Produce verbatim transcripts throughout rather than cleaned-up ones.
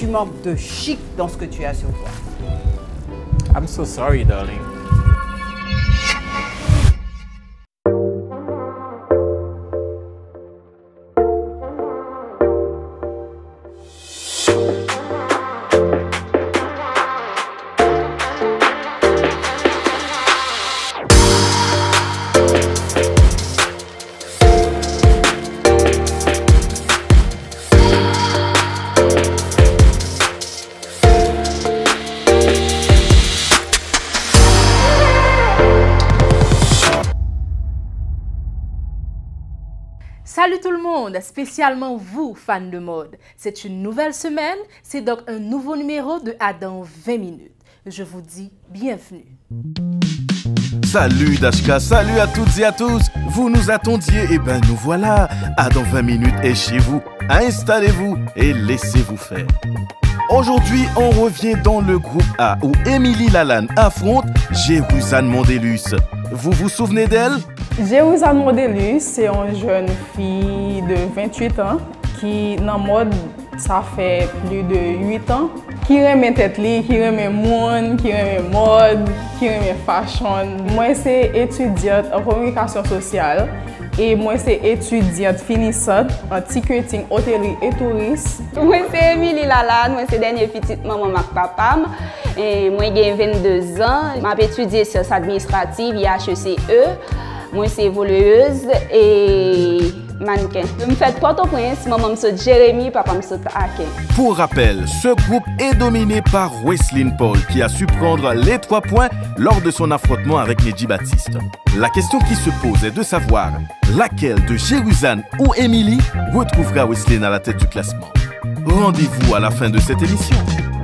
tu manques de chic dans ce que tu as sur toi. I'm so sorry, darling. Salut tout le monde, spécialement vous, fans de mode. C'est une nouvelle semaine, c'est donc un nouveau numéro de Adam vingt minutes. Je vous dis bienvenue. Salut Dashka, salut à toutes et à tous. Vous nous attendiez, et ben nous voilà. Adam vingt minutes est chez vous. Installez-vous et laissez-vous faire. Aujourd'hui, on revient dans le groupe A où Émilie Lalanne affronte Jérusalem Mondelus. Vous vous souvenez d'elle? Jérusalem Mondelus, c'est une jeune fille de vingt-huit ans qui, dans la mode, ça fait plus de huit ans, qui aime tête li, qui aime monde, qui aime mode, qui aime fashion. Moi, c'est étudiante en communication sociale et moi, c'est étudiante finissante en ticketing, hôtellerie et tourisme. Moi, c'est Émilie Lalanne, moi, c'est dernière petite maman avec papa. Et moi, j'ai vingt-deux ans, j'ai étudié sciences administratives, I H E C E. Moi, c'est voleuse et mannequin. Je me fais Port-au-Prince, maman me saute Jérémy, papa me saute Aken. Pour rappel, ce groupe est dominé par Wesley Paul qui a su prendre les trois points lors de son affrontement avec Nedji Baptiste. La question qui se pose est de savoir laquelle de Jérusalem ou Émilie retrouvera Wesley à la tête du classement. Rendez-vous à la fin de cette émission.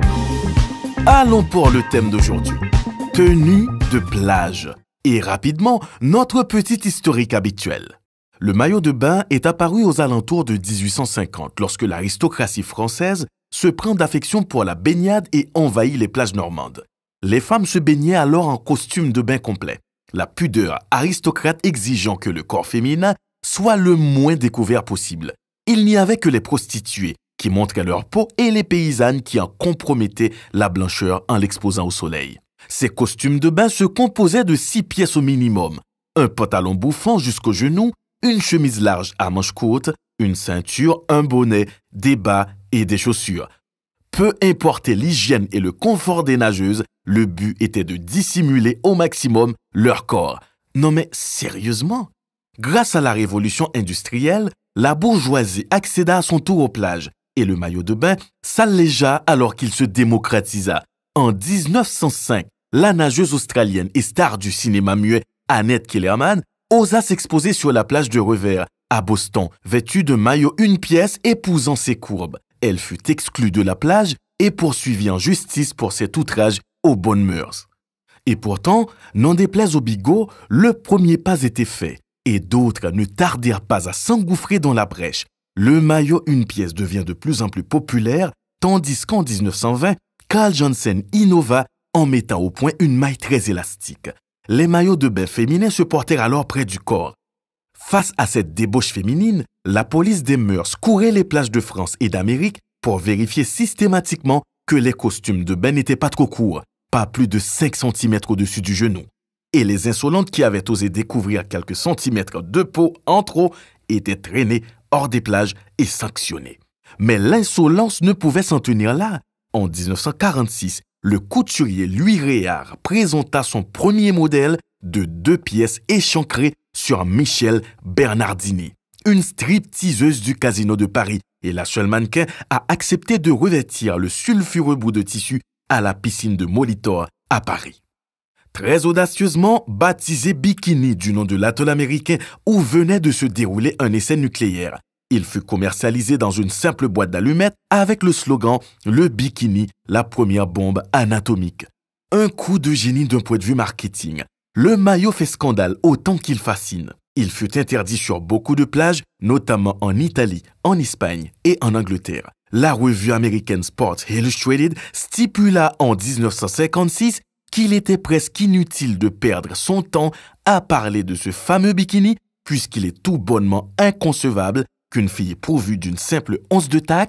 Allons pour le thème d'aujourd'hui, tenue de plage. Et rapidement, notre petit historique habituel. Le maillot de bain est apparu aux alentours de dix-huit cent cinquante, lorsque l'aristocratie française se prend d'affection pour la baignade et envahit les plages normandes. Les femmes se baignaient alors en costume de bain complet, la pudeur aristocrate exigeant que le corps féminin soit le moins découvert possible. Il n'y avait que les prostituées qui montraient leur peau et les paysannes qui en compromettaient la blancheur en l'exposant au soleil. Ces costumes de bain se composaient de six pièces au minimum. Un pantalon bouffant jusqu'aux genoux, une chemise large à manches courtes, une ceinture, un bonnet, des bas et des chaussures. Peu importait l'hygiène et le confort des nageuses, le but était de dissimuler au maximum leur corps. Non mais sérieusement? Grâce à la révolution industrielle, la bourgeoisie accéda à son tour aux plages et le maillot de bain s'allégea alors qu'il se démocratisa. En dix-neuf cent cinq, la nageuse australienne et star du cinéma muet Annette Kellerman osa s'exposer sur la plage de Revers, à Boston, vêtue de maillot une pièce épousant ses courbes. Elle fut exclue de la plage et poursuivie en justice pour cet outrage aux bonnes mœurs. Et pourtant, n'en déplaise aux bigots, le premier pas était fait et d'autres ne tardèrent pas à s'engouffrer dans la brèche. Le maillot une pièce devient de plus en plus populaire, tandis qu'en dix-neuf cent vingt, Carl Janssen innova en mettant au point une maille très élastique. Les maillots de bain féminins se portèrent alors près du corps. Face à cette débauche féminine, la police des mœurs courait les plages de France et d'Amérique pour vérifier systématiquement que les costumes de bain n'étaient pas trop courts, pas plus de cinq centimètres au-dessus du genou. Et les insolentes qui avaient osé découvrir quelques centimètres de peau en trop étaient traînées hors des plages et sanctionnées. Mais l'insolence ne pouvait s'en tenir là. En dix-neuf cent quarante-six, le couturier Louis Réard présenta son premier modèle de deux pièces échancrées sur Michel Bernardini, une stripteaseuse du Casino de Paris et la seule mannequin à accepter de revêtir le sulfureux bout de tissu à la piscine de Molitor à Paris. Très audacieusement baptisé Bikini du nom de l'atoll américain où venait de se dérouler un essai nucléaire. Il fut commercialisé dans une simple boîte d'allumettes avec le slogan « Le bikini, la première bombe anatomique ». Un coup de génie d'un point de vue marketing. Le maillot fait scandale autant qu'il fascine. Il fut interdit sur beaucoup de plages, notamment en Italie, en Espagne et en Angleterre. La revue américaine Sports Illustrated stipula en dix-neuf cent cinquante-six qu'il était presque inutile de perdre son temps à parler de ce fameux bikini puisqu'il est tout bonnement inconcevable qu'une fille pourvue d'une simple once de tact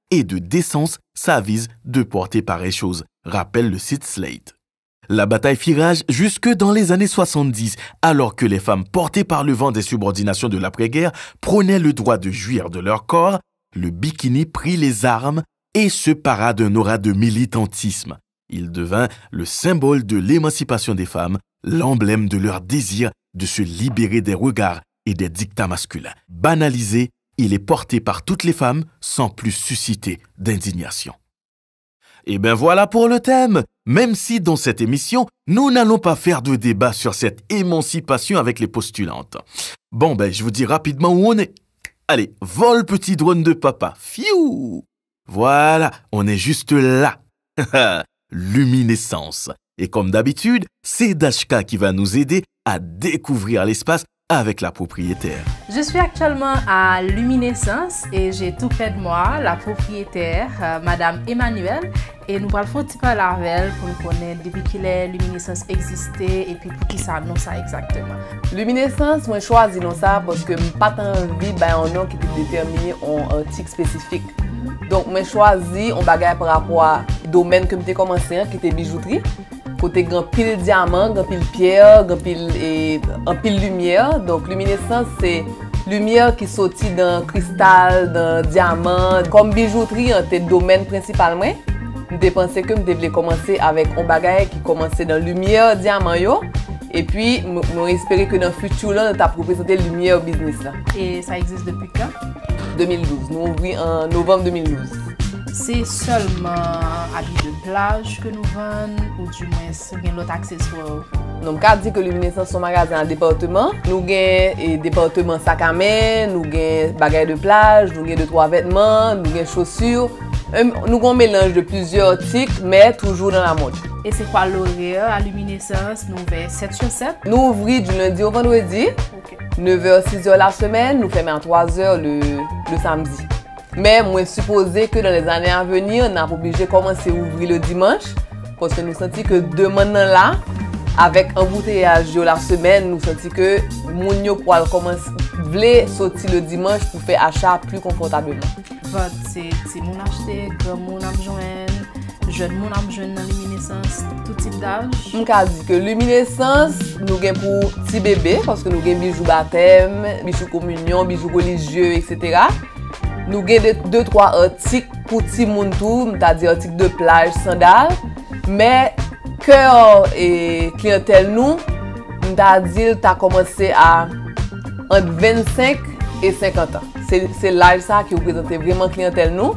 et de décence s'avise de porter pareille chose, rappelle le site Slate. La bataille fit rage jusque dans les années soixante-dix, alors que les femmes portées par le vent des subordinations de l'après-guerre prenaient le droit de jouir de leur corps, le bikini prit les armes et se para d'un aura de militantisme. Il devint le symbole de l'émancipation des femmes, l'emblème de leur désir de se libérer des regards et des dictats masculins. Banalisé, il est porté par toutes les femmes sans plus susciter d'indignation. Et bien voilà pour le thème. Même si dans cette émission, nous n'allons pas faire de débat sur cette émancipation avec les postulantes. Bon ben, je vous dis rapidement où on est. Allez, vole petit drone de papa. Fiou! Voilà, on est juste là. Luminescence. Et comme d'habitude, c'est Dashka qui va nous aider à découvrir l'espace avec la propriétaire. Je suis actuellement à Luminescence et j'ai tout près de moi la propriétaire, euh, Madame Emmanuelle, et nous allons faire un petit peu la veille pour nous connaître depuis que les Luminescence existait et puis pour qui ça non ça exactement. Luminescence, moi choisi non ça parce que je pas envie ben un nom qui était déterminé en article spécifique. Donc moi choisi on bagaille par rapport à domaine que j'ai commencé qui était bijouterie. Côté grand pile diamant, grand pile pierre, grand pile et en pile lumière. Donc luminescence c'est lumière qui sortit dans cristal, dans diamant. Comme bijouterie, c'est le domaine principalement. Je pensais que je devais commencer avec un bagage qui commençait dans lumière, diamant yo. Et puis, je espérais que dans le futur, là, nous avons présenté lumière business là. Et ça existe depuis quand? deux mille douze. Nous ouvrons en novembre deux mille douze. C'est seulement habits de plage que nous vendons ou du moins c'est bien l'autre accessoire? Nous avons dit que Luminescence son magasin en département. Nous avons un département sac à main, nous avons bagages de plage, nous avons deux trois vêtements, nous avons chaussures. Nous avons un mélange de plusieurs articles, mais toujours dans la mode. Et c'est quoi l'horaire à Luminescence? Nous ouvrons sept sur sept? Nous ouvrons du lundi au vendredi, okay. neuf heures six heures la semaine, nous fermons à trois heures le, le samedi. Mais moi, je suppose que dans les années à venir, on a obligé de commencer à ouvrir le dimanche parce que nous sentons que deux maintenant là, avec embouteillage la semaine, nous sentons que les gens pourraient commencer sortir le dimanche pour faire achat plus confortablement. C'est petit monde acheter, grand monde a besoin, jeune monde a besoin dans Luminescence, tout type d'âge. Je dis que Luminescence, nous avons pour petits bébés parce que nous avons bijoux baptême, bijoux communion, bijoux religieux, et cetera. Nous avons deux trois articles pour petits monde tout, c'est-à-dire articles de plage, sandales. Mais cœur et clientèle nous, c'est-à-dire tu as commencé à entre vingt-cinq et cinquante ans. C'est l'âge ça qui représente vraiment clientèle nous.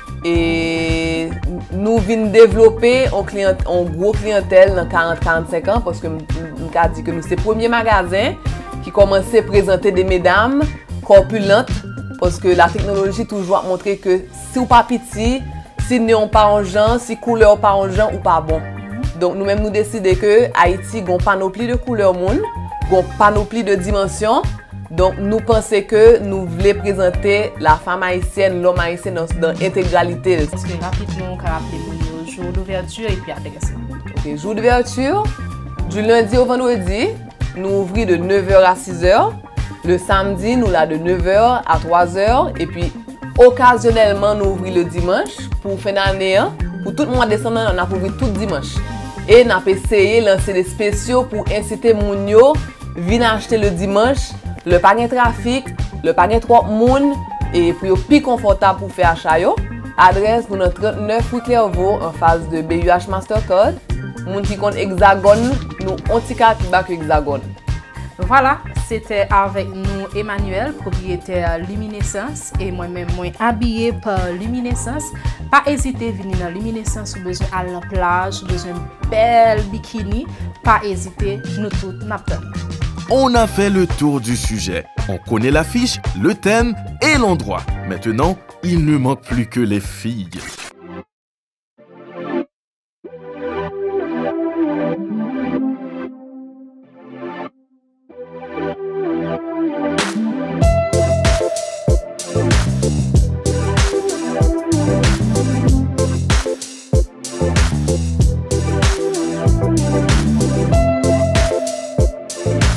Et nous venons développer en client, en gros clientèle dans quarante à quarante-cinq ans parce que nous avons dit que nous c'est le premier magasin qui commençait à présenter des mesdames corpulentes parce que la technologie toujours montré que si ou pas petit, si néon pas en genre, si couleur pas en genre ou pas bon. Donc nous-mêmes nous décidons que Haïti a une panoplie de couleurs monde, une panoplie de dimensions. Donc, nous pensons que nous voulons présenter la femme haïtienne, l'homme haïtien dans l'intégralité. Est-ce que rapidement, on peut rappeler le jour d'ouverture et puis après ça? Ok, jour d'ouverture, du lundi au vendredi, nous ouvrons de neuf heures à six heures. Le samedi, nous l'avons de neuf heures à trois heures. Et puis, occasionnellement, nous ouvrons le dimanche pour fin d'année. Pour tout le mois de décembre, on a ouvert tout dimanche. Et on a essayé de lancer des spéciaux pour inciter les gens à venir acheter le dimanche. Le panier trafic, le panier trop monde et puis plus confortable pour faire achat. Adresse pour notre trente-neuf rue Clairvaux en face de B U H Mastercard. Moun qui compte Hexagone, nous on petit cas qui bat Hexagone. Voilà, c'était avec nous Emmanuelle, propriétaire Luminescence et moi-même moi habillée par Luminescence. Pas hésiter à venir dans Luminescence si besoin à la plage, besoin de belle bikini, pas hésiter, nous toutes n'attendons. On a fait le tour du sujet. On connaît l'affiche, le thème et l'endroit. Maintenant, il ne manque plus que les filles.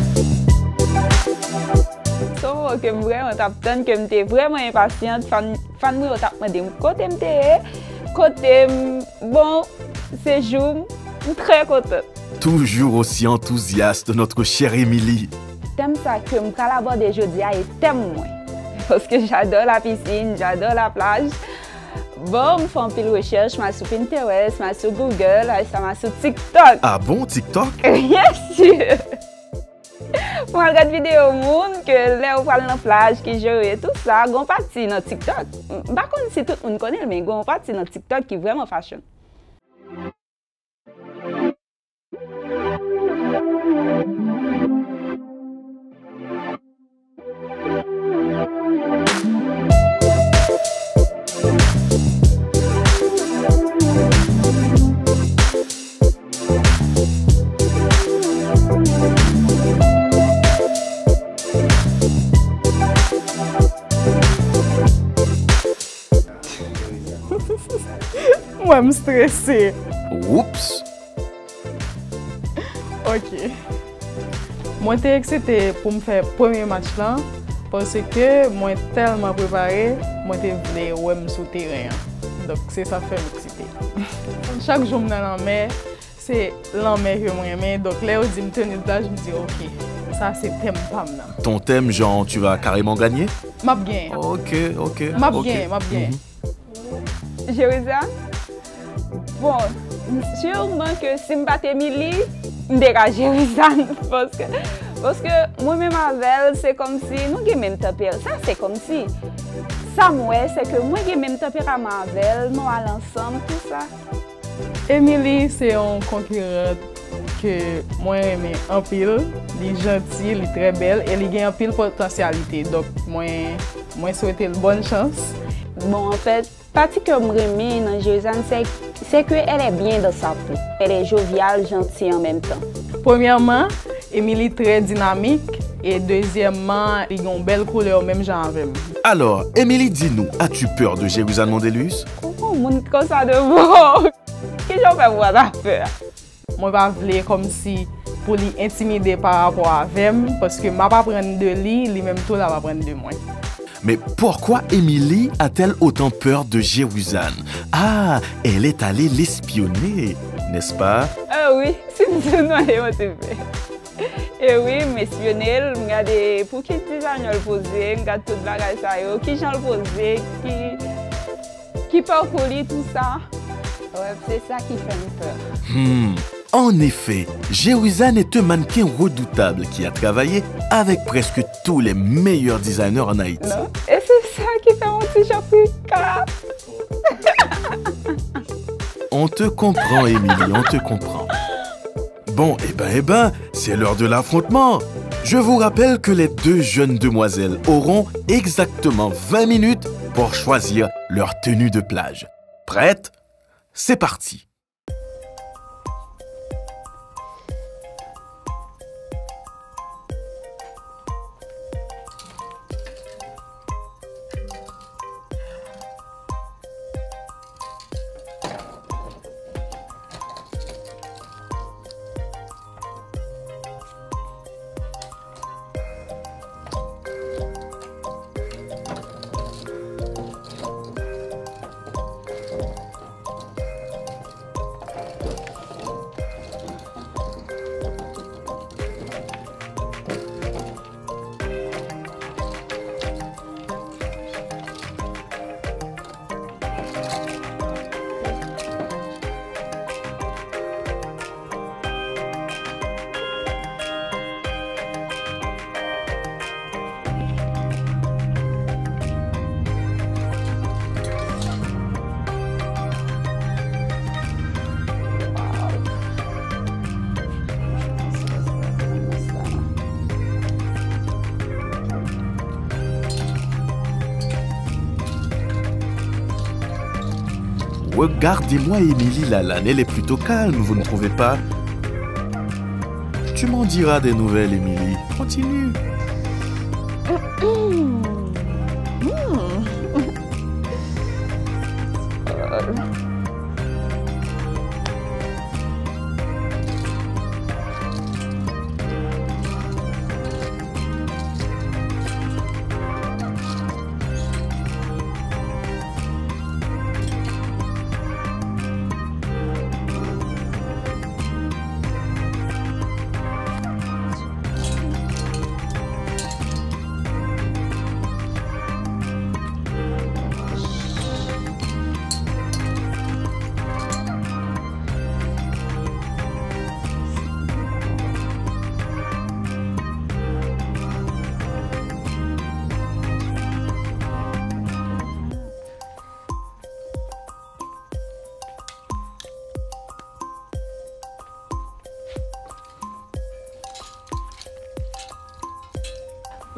Que vraiment t'attends que j'étais vraiment impatiente de fan mwen yo tap mwen dem kote mte, kote m, bon, séjour, m très content. Toujours aussi enthousiaste, notre chère Émilie. Thème ça que m pral aborder jodi a et thème moi. Parce que j'adore la piscine, j'adore la plage. Bon, je fais un peu de recherche, je suis sur Pinterest, je suis sur Google, je suis sur TikTok. Ah bon, TikTok? Bien sûr! Je regarde des vidéos monde que là on parle dans la plage, qui joue et tout ça, gon parti dans TikTok. Par contre, si tout le monde connaît, mais gon parti dans TikTok qui est vraiment fashion. Moi, je suis stressée. Oups! Ok. Moi, j'étais excitée pour me faire le premier match là, parce que moi, tellement préparé, moi, je voulais ouais, me sur le terrain. Donc, c'est ça qui fait m'exciter. Chaque jour, je suis dans la mer, c'est la mer que moi j'aime. Donc, là, je dis, je tenir là, je me dis, ok, ça, c'est thème pam là. Ton thème, genre, tu vas carrément gagner? M'a bien. Ok, ok. M'a ok. bien, m'a bien. Mhm. Jérusalem? Bon, sûrement que si je batte Émilie, je dégage Jérusalem. Parce que, parce que moi-même avec elle, c'est comme si nous avons le même tempérament. Ça, c'est comme si. Ça, moi, c'est que moi, j'ai le même tempérament avec elle, nous allons ensemble, tout ça. Émilie, c'est une concurrente que moi j'aime en pile. Elle est gentille, elle est très belle et elle a en pile potentialité. Donc, moi, moi souhaite une bonne chance. Bon, en fait, partie que je remets dans Jérusalem, c'est qu'elle est bien dans sa peau. Elle est joviale, gentille en même temps. Premièrement, Émilie est très dynamique et deuxièmement, elle a une belle couleur, même genre avec moi. Alors, Émilie, dis-nous, as-tu peur de Jérusalem Mondelus? Comment on monte comme ça de bon? Qu'est-ce que je fais voir la peur? Moi, je vais comme si pour l'intimider par rapport à Vem, parce que je ne vais pas prendre de lui, lui-même tout là va prendre de moi. Mais pourquoi Émilie a-t-elle autant peur de Jérusalem? Ah, elle est allée l'espionner, n'est-ce pas? Ah oui, c'est une nouvelle motivée. Et oui, m'espionner, je regarde pour qui design le poser, je regarde tout le bagage ça, qui j'en le poser, qui qui parcourt tout ça. Ouais, c'est ça qui fait une peur. Hmm. En effet, Jérusalem est un mannequin redoutable qui a travaillé avec presque tous les meilleurs designers en Haïti. Non? Et c'est ça qui fait mon petit chapitre. On te comprend, Émilie, on te comprend. Bon, eh ben, eh ben, c'est l'heure de l'affrontement. Je vous rappelle que les deux jeunes demoiselles auront exactement vingt minutes pour choisir leur tenue de plage. Prêtes? C'est parti! Regardez-moi Émilie Lalanne, elle est plutôt calme, vous ne trouvez pas? Tu m'en diras des nouvelles, Émilie. Continue.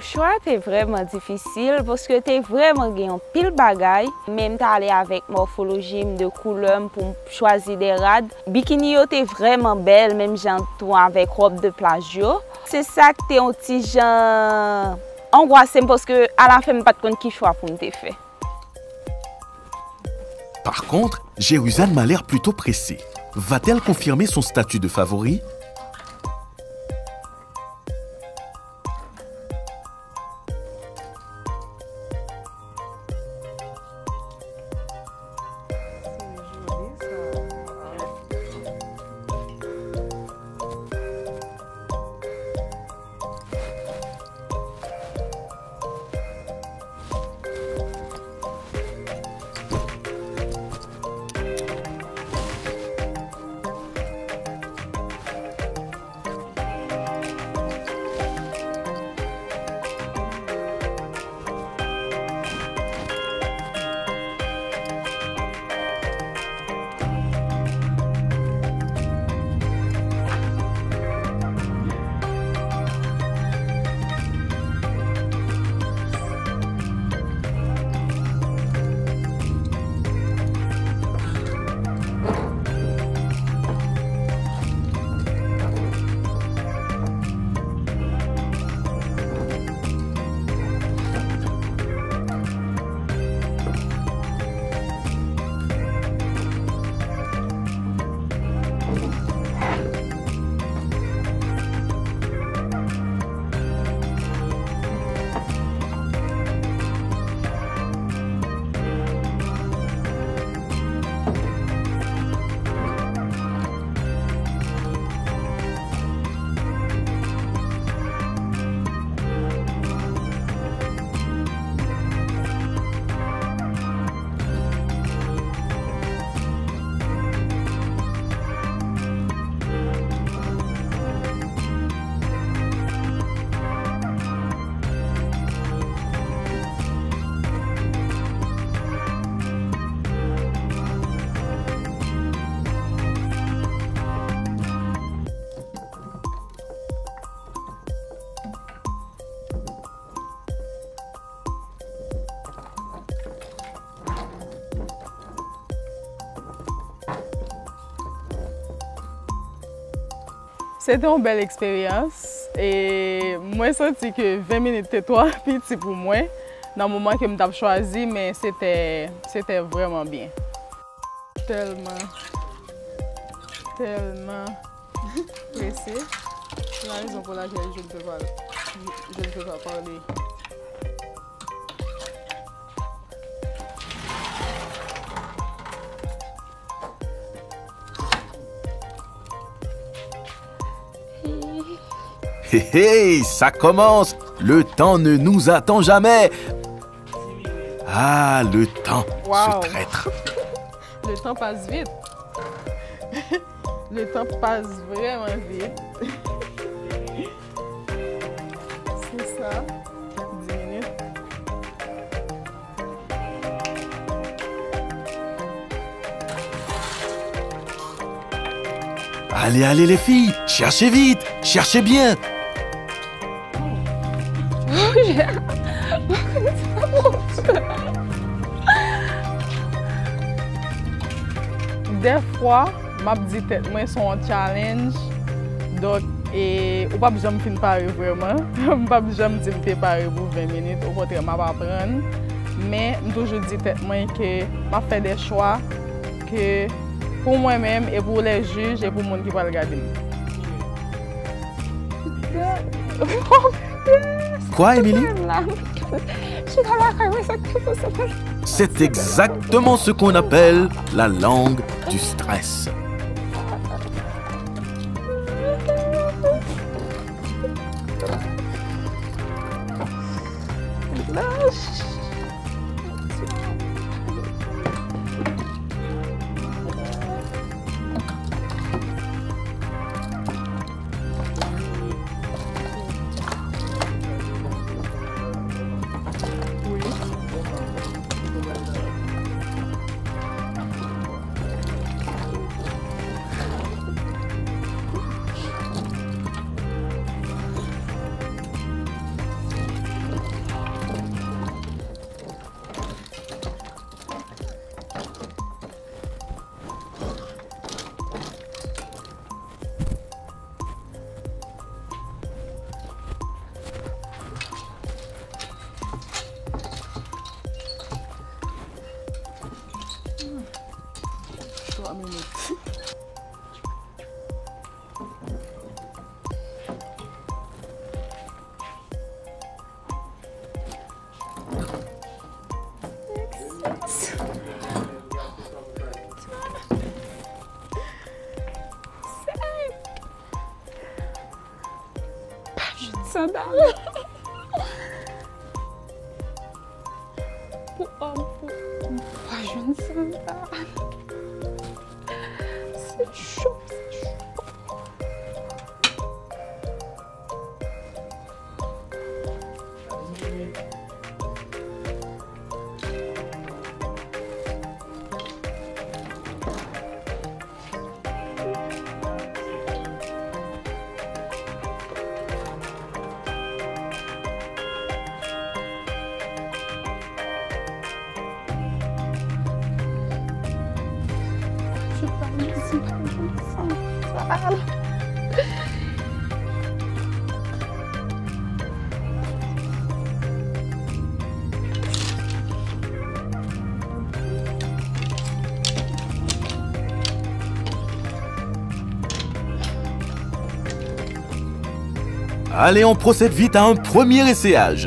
choix était vraiment difficile parce que tu vraiment gagné un pile bagaille. Même tu allé avec morphologie de couleur pour choisir des rades. Bikini était vraiment belle, même j'en avec robe de plage. C'est ça que tu es un petit genre angoissé parce que à la fin, je pas de compte qui choix pour me faire. Par contre, Jérusalem m'a l'air plutôt pressée. Va-t-elle confirmer son statut de favori? C'était une belle expérience et moi j'ai senti que vingt minutes c'était trop petit pour moi dans le moment que je m'ai choisi, mais c'était c'était vraiment bien. Tellement, tellement pressé. C'est la raison pour laquelle je ne peux pas, je ne peux pas parler. Hé hé, ça commence! Le temps ne nous attend jamais! Ah, le temps, Wow. ce traître! Le temps passe vite. Le temps passe vraiment vite. C'est ça. dix minutes. Allez, allez les filles, cherchez vite, cherchez bien! Des fois, je me dis que moi c'est un challenge. Donc, et, ou pas besoin de me préparer vraiment. Je ne pas besoin de me préparer pour vingt minutes. Au contraire, je ne vais pas apprendre. Mais je toujours dis que je fais des choix que pour moi-même et pour les juges et pour le monde qui va regarder. Quoi, Émilie? Je suis dans la caille, ça que faut ça. C'est exactement ce qu'on appelle la langue du stress. Sandales. Pour homme, pour pas jeune sandales. C'est chaud, c'est chaud. Allez, on procède vite à un premier essayage.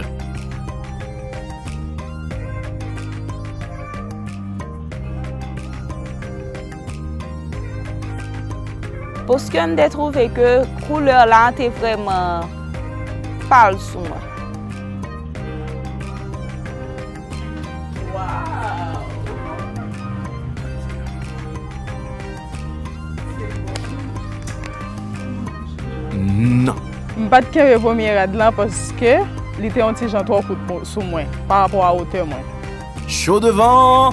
Parce qu'on a trouvé que la couleur là était vraiment pâle sur moi. Non. Je ne pas de le premier rad là parce que il était un petit genre trois coups sur moi par rapport à la hauteur moi. Chaud devant.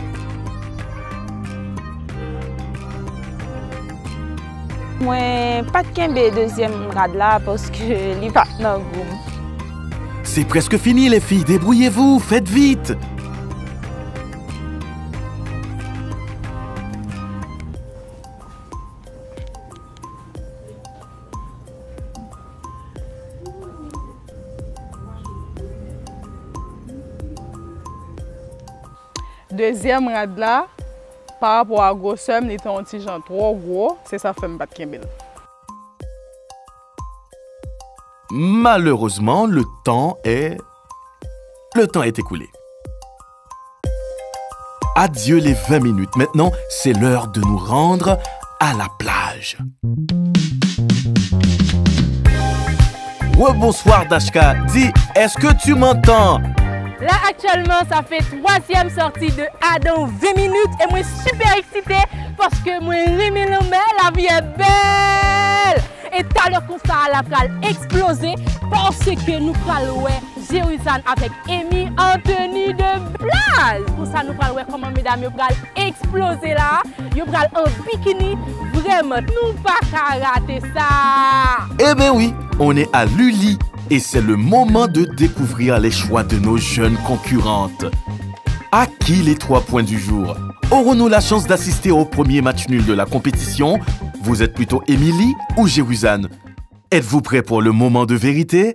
Moi, pas de kembe deuxième rad là parce que il pas dans le groupe. C'est presque fini les filles, débrouillez-vous, faites vite. Deuxième rad là, par rapport à grosseur, il était un petit genre trop gros, c'est ça fait me battre Kembel. Malheureusement, le temps est... Le temps est écoulé. Adieu les vingt minutes. Maintenant, c'est l'heure de nous rendre à la plage. Ouais, bonsoir Dashka. Dis, est-ce que tu m'entends? Là, actuellement, ça fait troisième sortie de Adam vingt minutes et moi, super excitée parce que moi, Rémi Lambert, la vie est belle. Et tout à l'heure, comme ça, la pral exploser parce que nous pral ouais Jérusalem avec Amy en tenue de plage. Pour ça, nous pral ouais comment mesdames, nous pral exploser là. Nous pral en bikini. Vraiment, nous pas qu'à rater ça. Eh ben oui, on est à Lully. Et c'est le moment de découvrir les choix de nos jeunes concurrentes. À qui les trois points du jour? Aurons-nous la chance d'assister au premier match nul de la compétition? Vous êtes plutôt Émilie ou Jérusalem? Êtes-vous prêts pour le moment de vérité?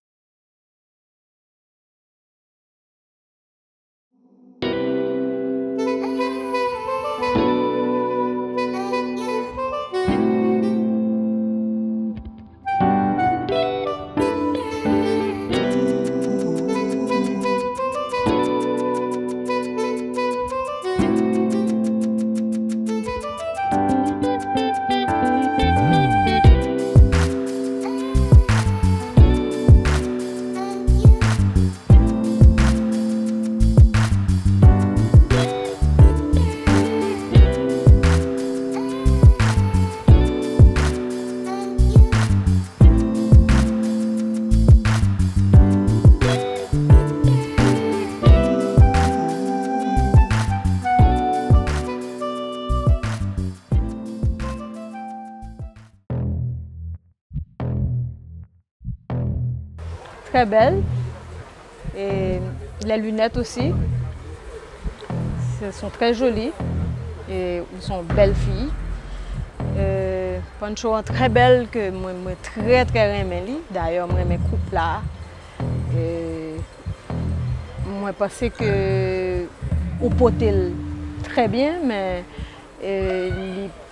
Très belle. Et les lunettes aussi. Elles sont très jolies. Et elles sont belles filles. Euh, Pancho est très belle que moi, moi très très aimé. D'ailleurs, moi mes couples là. Et moi pense que au potel très bien, mais euh,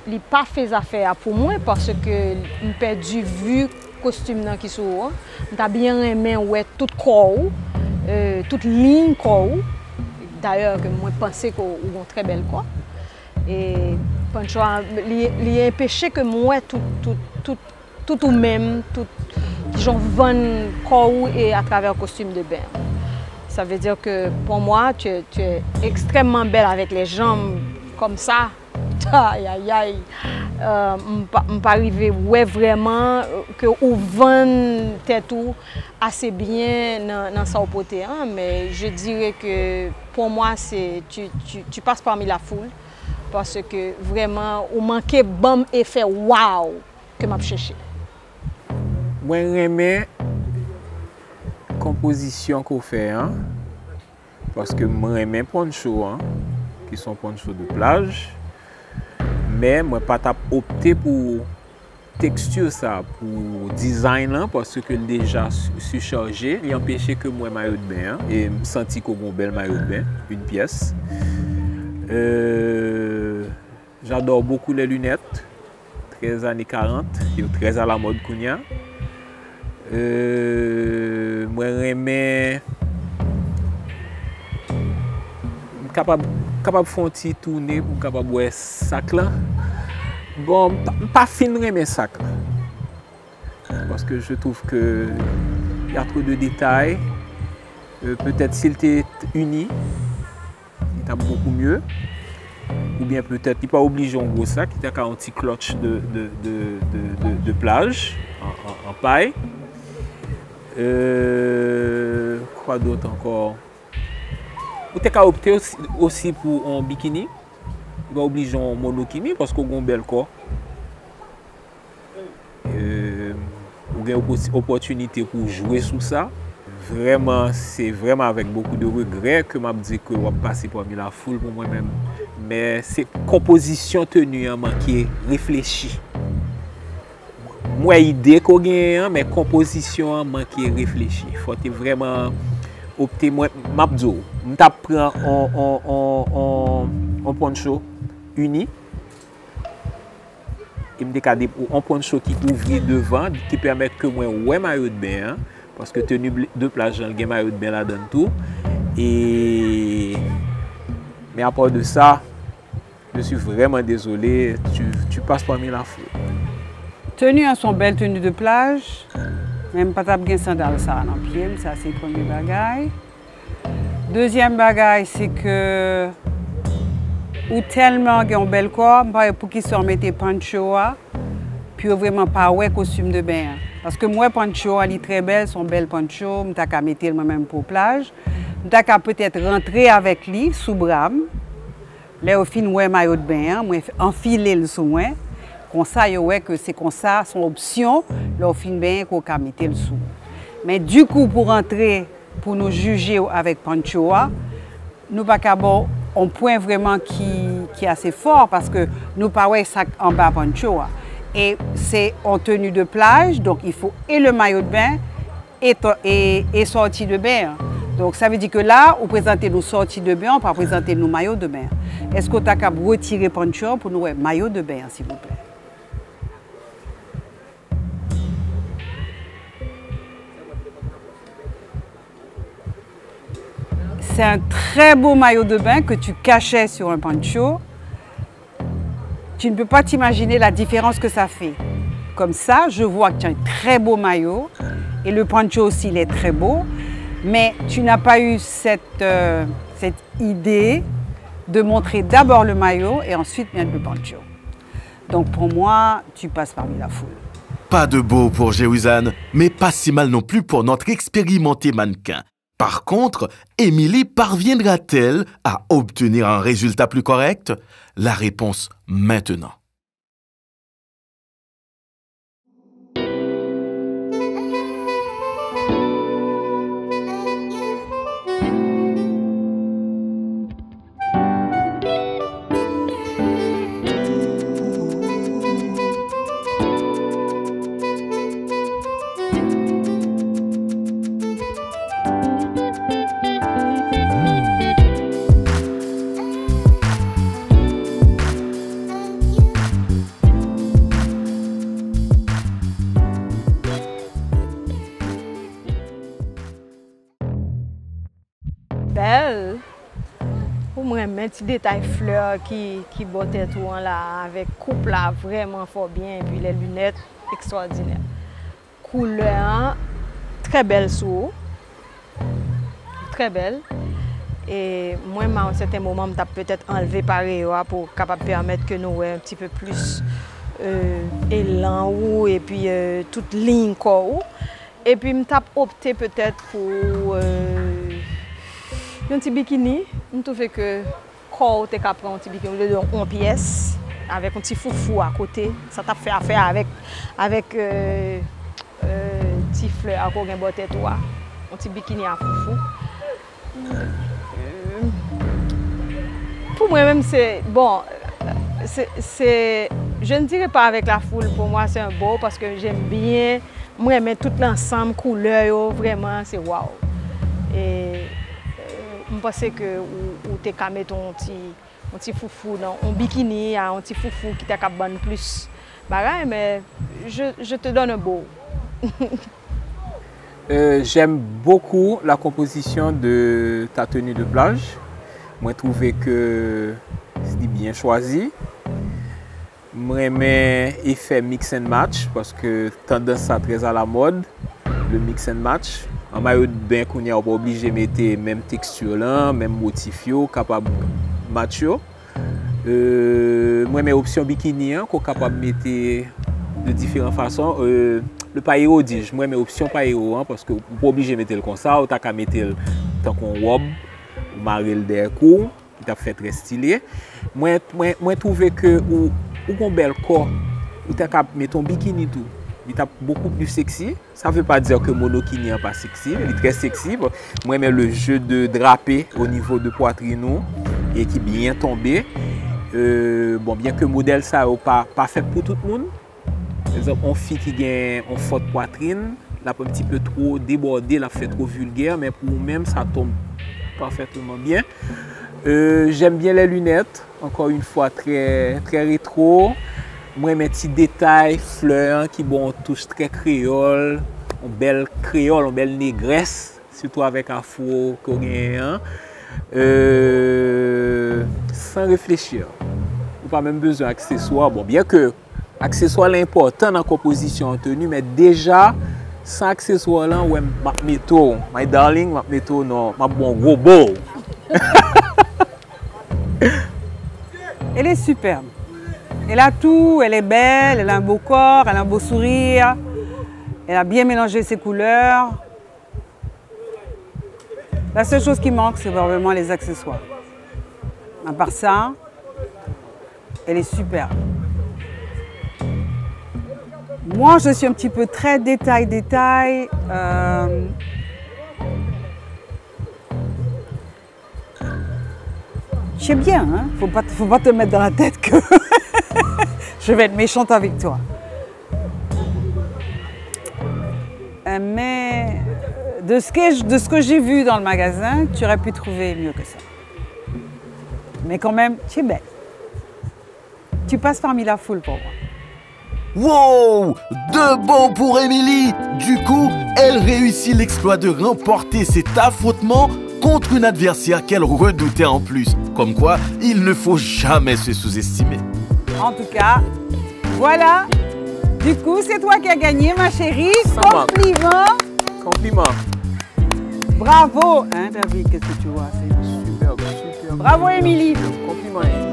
n'est pas fait affaire pour moi parce que j'ai perdu vue costume qui sont j'ai bien aimé ouais tout corps euh, toute ligne corps d'ailleurs que moi pensais qu'on a très belle corps et Pancho il y a empêché que moi tout tout tout tout ou même tout j'en vends corps et à travers costume de bain. Ça veut dire que pour moi tu es, tu es extrêmement belle avec les jambes comme ça. Aïe aïe aïe. Euh, je pas arrivé ouais vraiment que ou vend tout assez bien dans dans sa beauté hein, mais je dirais que pour moi c'est tu, tu, tu passes parmi la foule parce que vraiment on manquait bon effet waouh que m'a cherché. Moi j'aime composition qu'on fait hein, parce que moi j'aime poncho hein, qui sont ponchos de plage. Mais moi pas opté pour texture ça, pour design là, parce que déjà surchargé, il empêchait que moi maillot de bain et me senti comme un bel maillot de bain, une pièce. Euh, J'adore beaucoup les lunettes, très années quarante, et très à la mode kounya. Euh, moi j'aimais capable capable faire un petit tourner pour capable boire sac là. Bon, pas fin aimer sac là. Parce que je trouve que il y a trop de détails. Euh, peut-être s'il était uni, il était beaucoup mieux. Ou bien peut-être il n'est pas obligé en gros sac, il était un petit clutch de, de, de, de, de, de plage en, en, en paille. Euh, quoi d'autre encore? Vous avez opté aussi, aussi pour un bikini. Vous êtes obligé en monokini parce que vous avez un bel corps. Euh, vous avez une opportunité pour jouer sous ça. Vraiment, c'est vraiment avec beaucoup de regrets que je dis que vous passez parmi la foule pour moi-même. Mais c'est composition tenue qui est réfléchie. Moi, idée qu'on gagne, mais composition qui est réfléchie. Il faut vraiment opter. Moi, je prends un poncho uni. Il me dit un poncho qui ouvre devant, qui permet que moi ouais maillot de bain. Hein, parce que tenue de plage, j'ai maillot de bain là-dedans tout. Et... Mais à part de ça, je suis vraiment désolé, tu, tu passes parmi la foule. Tenues sont belles tenues de plage. Même pas de bien sandales ça dans pied, ça c'est le premier bagage. Deuxième bagage c'est que ou tellement un bel corps, pour qu'ils se remettent poncho, puis vraiment pas ouais costume de bain. Parce que moi poncho elle est très belle, son bel poncho, je t'ai mettre moi-même pour plage. Je t'ai peut-être rentrer avec lui sous bram. Là au fin ouais maillot de bain, moi enfiler le sous moi. Comme ça, yo ouais que c'est comme ça, son option, là au fin bien qu'on peut mettre le sous. Mais du coup pour rentrer pour nous juger avec poncho, nous pas bon un point vraiment qui, qui est assez fort parce que nous pas ouais ça en bas poncho et c'est en tenue de plage donc il faut et le maillot de bain et et, et sortie de bain. Donc ça veut dire que là on présente nos sorties de bain, on pas présenter nos maillots de bain. Est-ce que tu as qu'à retirer poncho pour nous ouais, maillot de bain s'il vous plaît? C'est un très beau maillot de bain que tu cachais sur un poncho. Tu ne peux pas t'imaginer la différence que ça fait. Comme ça, je vois que tu as un très beau maillot et le poncho aussi il est très beau. Mais tu n'as pas eu cette, euh, cette idée de montrer d'abord le maillot et ensuite bien le poncho. Donc pour moi, tu passes parmi la foule. Pas de beau pour Jérusalem, mais pas si mal non plus pour notre expérimenté mannequin. Par contre, Émilie parviendra-t-elle à obtenir un résultat plus correct? La réponse maintenant. belle. Pour moi, un petit détail fleurs qui qui bottait tout en là avec coupe là vraiment fort bien et puis les lunettes extraordinaires. Couleur très belle sous. Très belle. Et moi, à un certain moment, je peut-être enlevé pareil pour capable permettre que nous ayons un petit peu plus euh, élan ou et puis euh, toute ligne corps. Et puis je tape opté peut-être pour euh, un petit bikini. Je trouve que corps t'es capable un petit bikini de en pièce avec un petit foufou à côté. Ça t'a fait affaire avec avec euh, euh, petit fleur à côté botte toi. Un petit bikini à foufou. Pour moi-même, c'est bon. C'est, je ne dirais pas avec la foule. Pour moi, c'est un beau parce que j'aime bien. Moi, j'aime tout l'ensemble, couleur, vraiment, c'est waouh. Et euh, je pense que ou tu as mis ton petit, ton petit foufou dans un bikini, un petit foufou qui t'a capable plus. Mais je, je te donne un beau. euh, j'aime beaucoup la composition de ta tenue de plage. Moi, je trouvais que c'est bien choisi. Moi, j'aime l'effet mix and match parce que tendance ça très à la mode, le mix and match. En maillot de bain, on n'est pas obligé de mettre même texture là, même motif capable de matcher. Euh, moi, mes options bikini, qu'on est capable de mettre de différentes façons. Euh, le paillet dis moi, mes options paillet parce que vous n'êtes pas obligé de mettre le comme ça, ou t'as mettre le tant qu'on robe. Marel der cou, qui t'a fait très stylé. Moi, moi, moi trouvé que ou ou un bel corps, ou t'as qu'à mettre ton bikini tout, il est beaucoup plus sexy. Ça veut pas dire que monokini n'est pas sexy, il est très sexy. Moi, mais le jeu de drapé au niveau de poitrine et qui est bien tombé. Euh, bon, bien que le modèle ça n'est pas pas fait pour tout le monde. Par exemple, une fille qui a une forte poitrine, là un petit peu trop débordée, la fait trop vulgaire, mais pour nous-mêmes ça tombe parfaitement bien. Euh, J'aime bien les lunettes, encore une fois très, très rétro. Moi, mes petits détails, fleurs qui bon touche très créole, une belle créole, une belle négresse, surtout avec un afro coréen. Euh, sans réfléchir. Ou pas même besoin d'accessoires. Bon, bien que accessoires l'important dans la composition en tenue, mais déjà sans accessoires là, ouais, je vais mettre, my darling, je vais mettre non, ma bon gros beau. Elle est superbe. Elle a tout, elle est belle, elle a un beau corps, elle a un beau sourire. Elle a bien mélangé ses couleurs. La seule chose qui manque, c'est vraiment les accessoires. À part ça, elle est superbe. Moi, je suis un petit peu très détail, détail. Euh... Je sais bien, hein? Faut pas, faut pas te mettre dans la tête que je vais être méchante avec toi. Euh, mais de ce que, de ce que j'ai vu dans le magasin, tu aurais pu trouver mieux que ça. Mais quand même, tu es belle. Tu passes parmi la foule pour moi. Wow! De bon pour Émilie! Du coup, elle réussit l'exploit de remporter cet affrontement contre une adversaire qu'elle redoutait en plus. Comme quoi, il ne faut jamais se sous-estimer. En tout cas, voilà. Du coup, c'est toi qui as gagné, ma chérie. Compliment. Compliment. Bravo. Hein, David, qu'est-ce que tu vois? C'est superbe, superbe. Bravo, Émilie. Compliment, Émilie.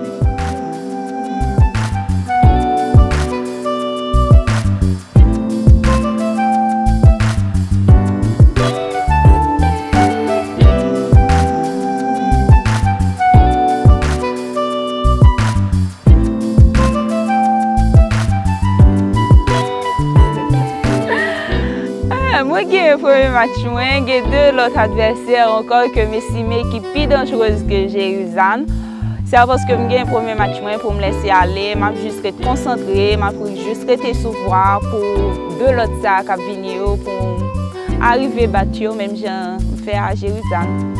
Moi, j'ai un premier match, j'ai deux autres adversaires encore que m'estime qui sont plus dangereuses que Jérusalem. C'est parce que j'ai un premier match pour me laisser aller, je juste être concentrée, je juste rester sous voie pour deux autres sacs à venir pour arriver à battre, même si je fais à Jérusalem.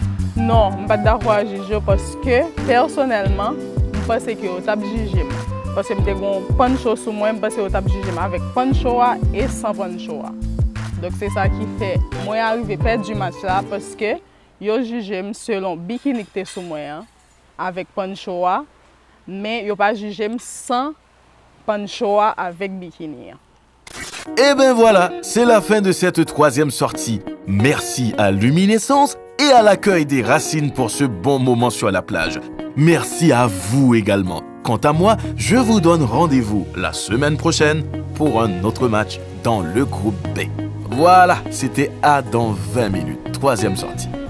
Non, je ne suis pas d'accord avec juger parce que personnellement, je pense que vous avez jugé. Parce que j'avais un poncho sur moi, parce que j'avais jugé avec poncho et sans poncho. Donc c'est ça qui fait moi arrivé à perdre du match là parce que yo jugé selon bikini qui était sur moi hein, avec poncho mais yo pas jugé sans poncho avec bikini. Et ben voilà, c'est la fin de cette troisième sortie. Merci à Luminescence et à l'accueil des Racines pour ce bon moment sur la plage. Merci à vous également. Quant à moi, je vous donne rendez-vous la semaine prochaine pour un autre match dans le groupe B. Voilà, c'était A dans vingt minutes, troisième sortie.